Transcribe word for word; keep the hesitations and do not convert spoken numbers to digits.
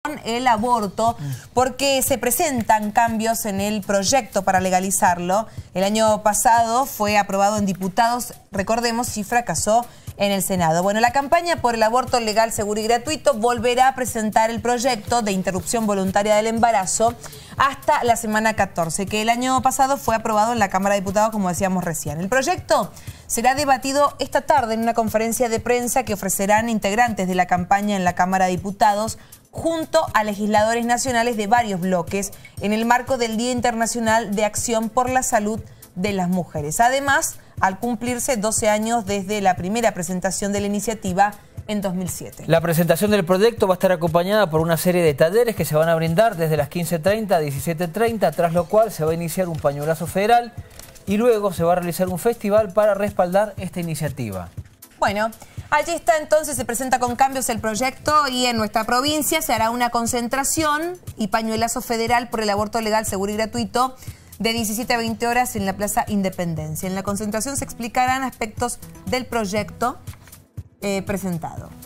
el aborto porque se presentan cambios en el proyecto para legalizarlo. El año pasado fue aprobado en diputados, recordemos, y fracasó en el Senado. Bueno, la campaña por el aborto legal, seguro y gratuito volverá a presentar el proyecto de interrupción voluntaria del embarazo hasta la semana catorce, que el año pasado fue aprobado en la Cámara de Diputados, como decíamos recién. El proyecto será debatido esta tarde en una conferencia de prensa que ofrecerán integrantes de la campaña en la Cámara de Diputados junto a legisladores nacionales de varios bloques en el marco del Día Internacional de Acción por la Salud de las Mujeres. Además, al cumplirse doce años desde la primera presentación de la iniciativa en dos mil siete. La presentación del proyecto va a estar acompañada por una serie de talleres que se van a brindar desde las quince treinta a diecisiete treinta, tras lo cual se va a iniciar un pañuelazo federal y luego se va a realizar un festival para respaldar esta iniciativa. Bueno, allí está entonces, se presenta con cambios el proyecto y en nuestra provincia se hará una concentración y pañuelazo federal por el aborto legal, seguro y gratuito de diecisiete a veinte horas en la Plaza Independencia. En la concentración se explicarán aspectos del proyecto eh, presentado.